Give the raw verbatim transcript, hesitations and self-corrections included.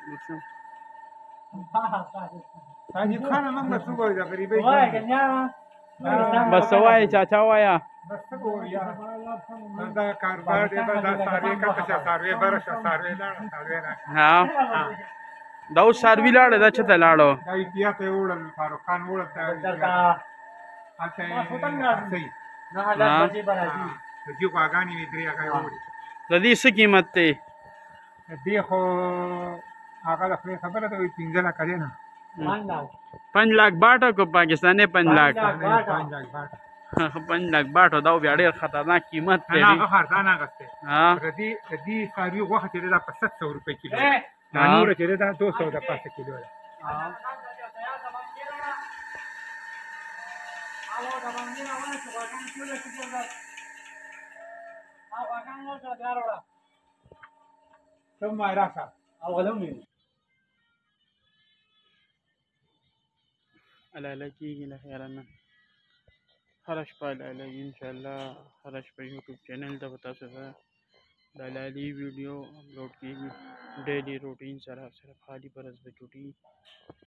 ساجد خان موږ بس وګورئ د غریبۍ بس وایي چاچا وایا بس څه ګورو یا دا کاروبار دی بس دا څاروي کته شه څاروي بره شه څاروي لاړه څاروي راغله ها دا اوس څاروي لاړه دا چېرته لاړو دا احتیاط یې وړل فاروق خان وړل ته هلته یې خرڅوي د دې غواګانې مې درې هغه یې وړي د دې څه قیمت دی د دې خو هغه د خدای خبره ده وایي پنځه لکه دی نه پنج لاک باټه کو پاکستانی پنج لاک پنځ لاک باټ پنج لاک باټه دا بیا ډېر خطرناک قیمت دی هغه خرڅانه اخیستی ها د دې د دې څاروي غوښه چې دی دا په ست سوه روپۍ کیلو ده دا نوره چې دی دا دو سوه د پاسه کیلو ده ثم راکا الاله کېږي له خیره نه هره شپه الاله انشاءالله هره شپه یوټیوب چینل ته به تاسو ته د الالي ویډیو اپلوډ کېږي ډیلي روټین سره صرف خالي په ورځ به چوټي